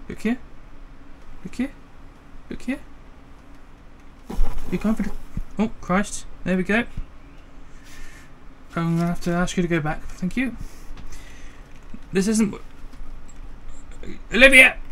Look here. Look here. Look here. Be confident. Oh, Christ. There we go. I'm going to have to ask you to go back. Thank you. This isn't... Olivia!